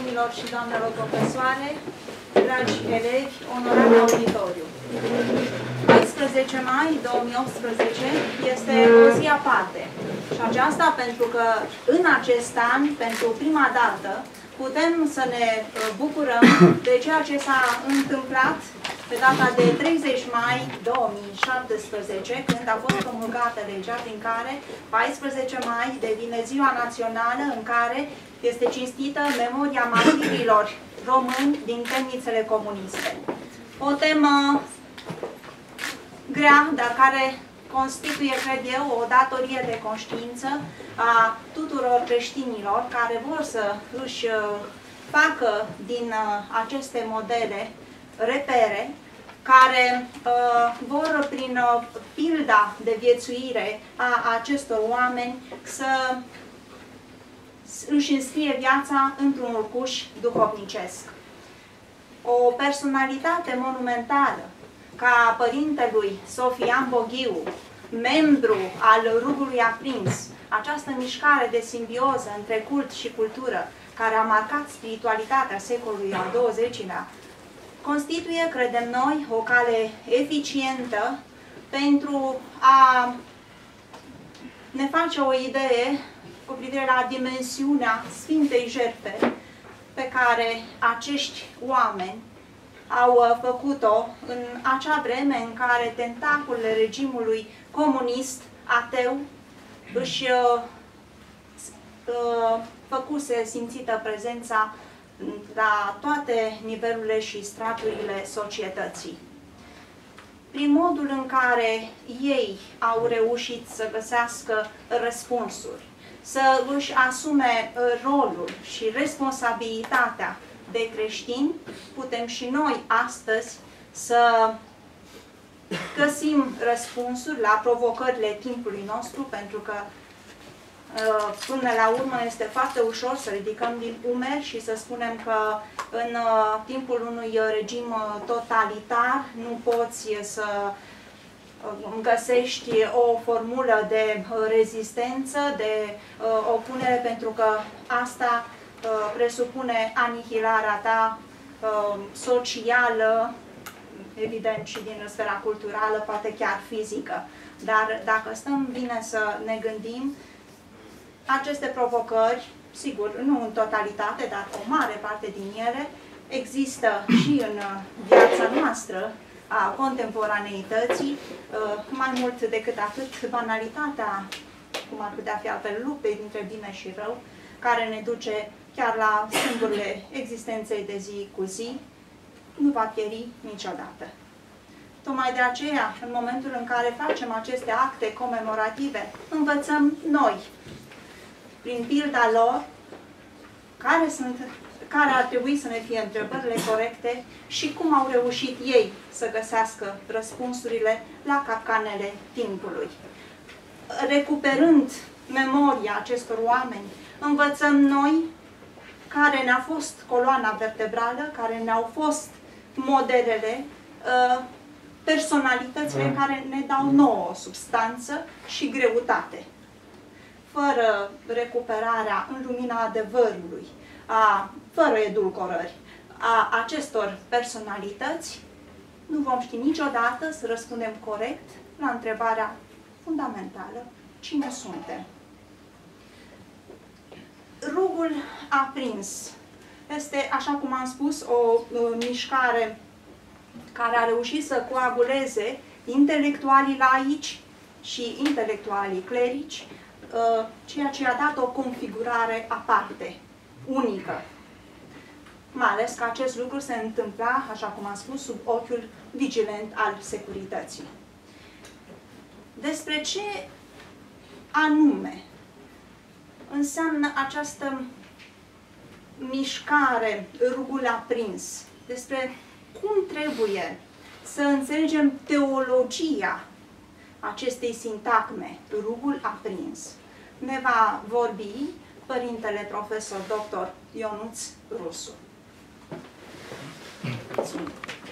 domnilor și doamnelor profesoare, dragi elevi, onorat auditoriu. 12 mai 2018 este o zi aparte. Și aceasta pentru că în acest an, pentru prima dată, putem să ne bucurăm de ceea ce s-a întâmplat pe data de 30 mai 2017, când a fost promulgată legea prin care 14 mai devine ziua națională în care este cinstită memoria martirilor români din temnițele comuniste. O temă grea, dar care constituie, cred eu, o datorie de conștiință a tuturor creștinilor care vor să își facă din aceste modele repere, care vor, prin pilda de viețuire a acestor oameni, să își înscrie viața într-un urcuș duhovnicesc. O personalitate monumentală ca părintelui Sofian Boghiu, membru al Rugului Aprins, această mișcare de simbioză între cult și cultură, care a marcat spiritualitatea secolului al XX-lea, constituie, credem noi, o cale eficientă pentru a ne face o idee cu privire la dimensiunea Sfintei Jertfe pe care acești oameni au făcut-o în acea vreme în care tentaculele regimului comunist, ateu, își făcuse simțită prezența la toate nivelurile și straturile societății. Prin modul în care ei au reușit să găsească răspunsuri, să își asume rolul și responsabilitatea de creștini, putem și noi astăzi să găsim răspunsuri la provocările timpului nostru, pentru că până la urmă este foarte ușor să ridicăm din umeri și să spunem că în timpul unui regim totalitar nu poți să găsești o formulă de rezistență, de opunere, pentru că asta presupune anihilarea ta socială, evident și din sfera culturală, poate chiar fizică. Dar dacă stăm bine să ne gândim, aceste provocări, sigur, nu în totalitate, dar o mare parte din ele, există și în viața noastră a contemporaneității, mai mult decât atât, banalitatea, cum ar putea fi altfel, luptei dintre bine și rău, care ne duce chiar la singurele existenței de zi cu zi, nu va pieri niciodată. Tocmai de aceea, în momentul în care facem aceste acte comemorative, învățăm noi, prin pilda lor, care ar trebui să ne fie întrebările corecte și cum au reușit ei să găsească răspunsurile la capcanele timpului. Recuperând memoria acestor oameni, învățăm noi care ne-a fost coloana vertebrală, care ne-au fost modelele, personalitățile care ne dau nouă substanță și greutate. Fără recuperarea în lumina adevărului, fără edulcorări, a acestor personalități, nu vom ști niciodată să răspundem corect la întrebarea fundamentală: cine suntem? Rugul Aprins este, așa cum am spus, o mișcare care a reușit să coaguleze intelectualii laici și intelectualii clerici, ceea ce a dat o configurare aparte, unică. Mai ales că acest lucru se întâmpla, așa cum am spus, sub ochiul vigilent al securității. Despre ce anume înseamnă această mișcare, Rugul Aprins, despre cum trebuie să înțelegem teologia acestei sintagme, Rugul Aprins, ne va vorbi părintele profesor dr. Ionuț Rusu. Mulțumesc.